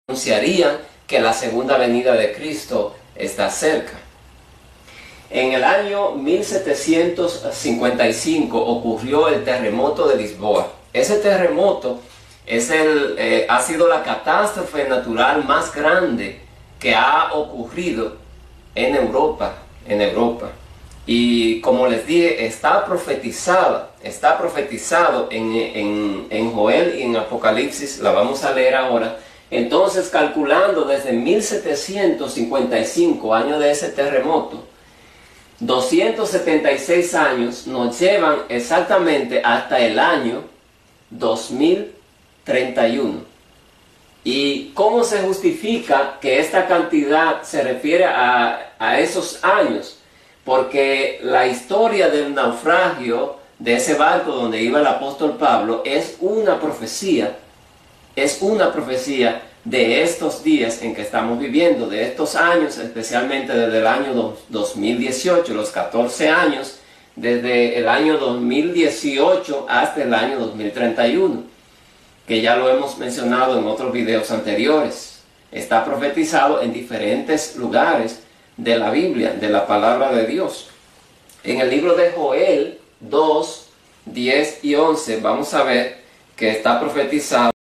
anunciarían que la segunda venida de Cristo está cerca. En el año 1755 ocurrió el terremoto de Lisboa. Ese terremoto ha sido la catástrofe natural más grande que ha ocurrido en Europa. Y como les dije, está profetizado en Joel y en Apocalipsis. La vamos a leer ahora. Entonces, calculando desde 1755, año de ese terremoto, 276 años nos llevan exactamente hasta el año 2031. ¿Y cómo se justifica que esta cantidad se refiere a esos años? Porque la historia del naufragio de ese barco donde iba el apóstol Pablo es una profecía de estos días en que estamos viviendo, de estos años, especialmente desde el año 2018, los 14 años, desde el año 2018 hasta el año 2031, que ya lo hemos mencionado en otros videos anteriores. Está profetizado en diferentes lugares de la Biblia, de la palabra de Dios. En el libro de Joel 2, 10 y 11 vamos a ver que está profetizado